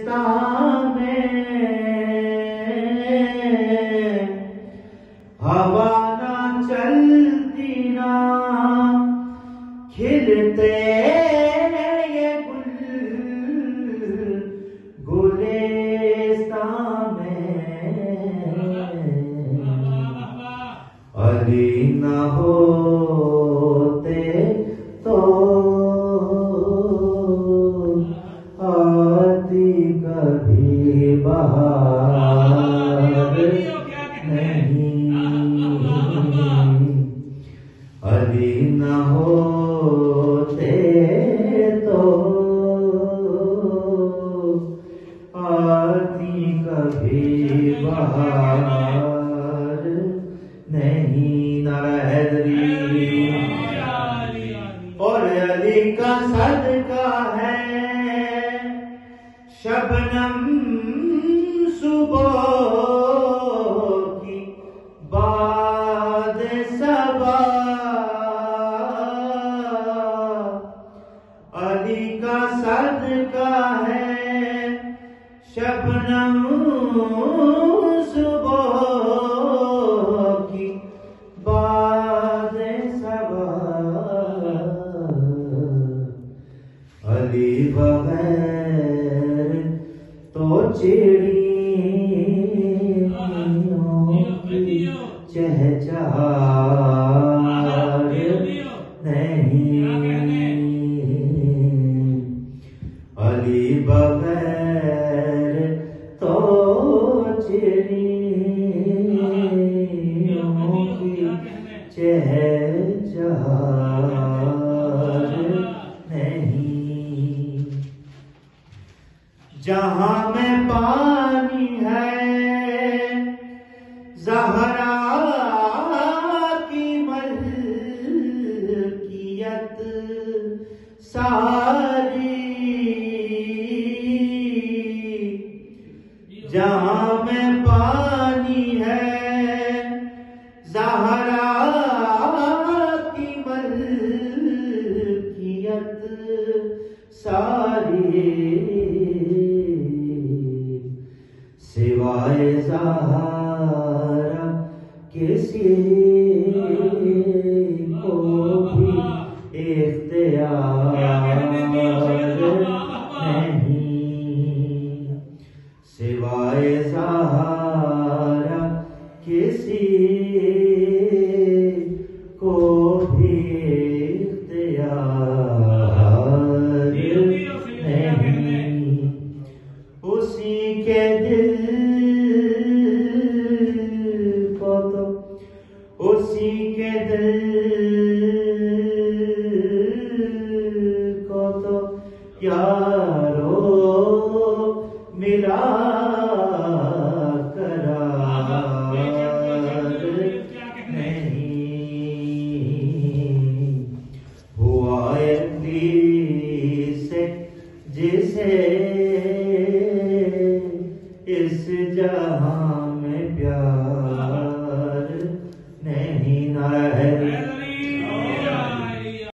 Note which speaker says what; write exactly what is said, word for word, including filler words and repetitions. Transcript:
Speaker 1: में हवा ना चलती ना खिलते ये गुल गुलिस्तां में अली न होते तो आती कभी बहार नहीं, अली न होते तो आती कभी बहार नहीं। नारा हैदरी और अली का सदका है शबनम सुबह की बाद सबा, अली का सदका है शबनम सुबह की बाद सबा, अली बगैर तो चिड़ियों की चहचहार नहीं, अली बगैर तो चिड़ियों की चहचहार नहीं। जहां में पानी है ज़हरा की मलकियत सारी, जहां में पानी है ज़हरा की मलकियत सारी, सिवाय ज़हरा किसी को भी इख्तियार नहीं, सिवाय ज़हरा किसी को भी इख्तियार नहीं। उसी के दिल